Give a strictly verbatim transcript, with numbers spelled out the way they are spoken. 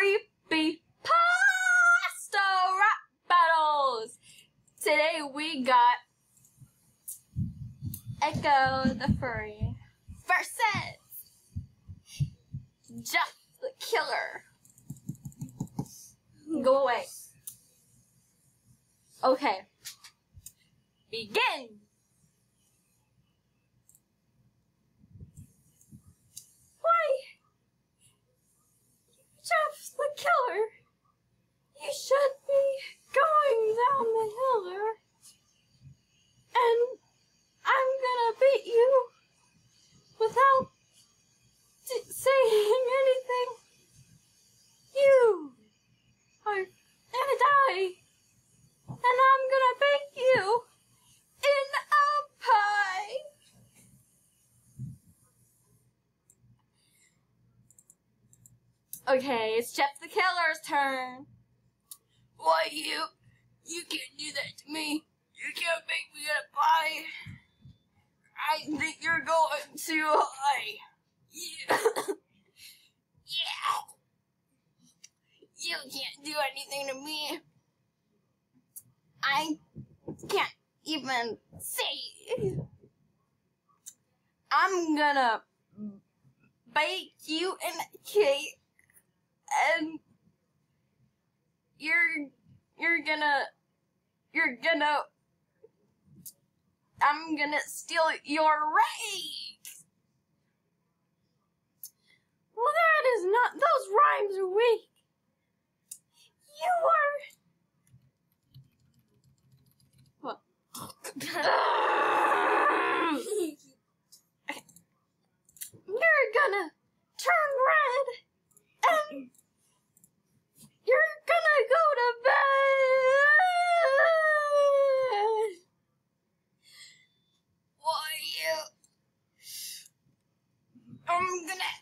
creepy pasta rap battles. Today we got Echo the Furry versus Jeff the Killer. Go away. Okay. Begin. Why? Jeff the Killer. You should be going down the hill there. And I'm gonna beat you without t saying anything. You are gonna die. And I'm gonna bake you in a pie. Okay, it's Jeff the Killer's turn. Why, you? You can't do that to me. You can't make me in a pie. I think you're going too high. Yeah. Yeah. You can't do anything to me. I can't even say. I'm gonna bake you in a cake, and you're you're gonna you're gonna I'm gonna steal your race. Well, that is not. Those rhymes are weak. You are. What? You're gonna turn red, and you're gonna go to bed. Why, you? I'm gonna